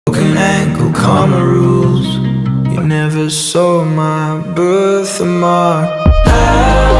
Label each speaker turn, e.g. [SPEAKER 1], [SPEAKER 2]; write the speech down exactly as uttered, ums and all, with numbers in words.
[SPEAKER 1] broken ankle, karma rules. You never saw my birthmark. I